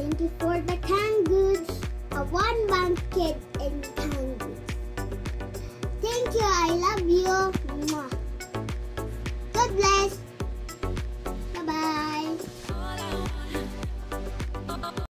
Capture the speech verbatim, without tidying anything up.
Thank you for the canned goods. A one-month kid in canned goods. Thank you. I love you.